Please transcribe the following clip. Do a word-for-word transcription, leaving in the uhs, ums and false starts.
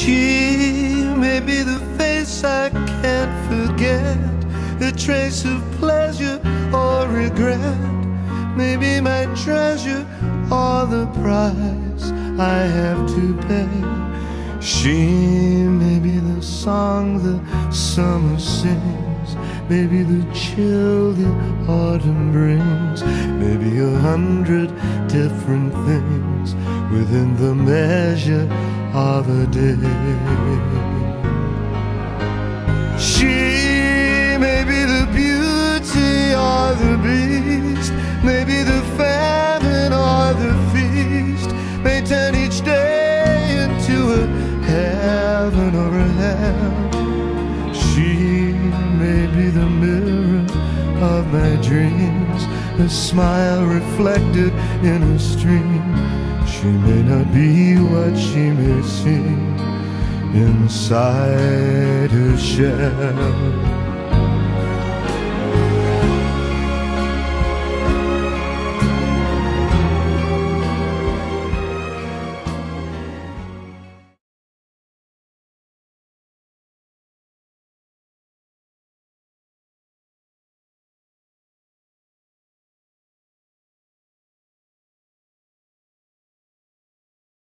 She may be the face I can't forget, a trace of pleasure or regret, maybe my treasure or the price I have to pay. She may be the song the summer sings, maybe the chill the autumn brings, maybe a hundred different things within the measure of a day. She may be the beauty or the beast, maybe the famine or the feast, may turn each day into a heaven or a hell. She may be the mirror of my dreams, a smile reflected in a stream. She may not be what she may seem inside her shell.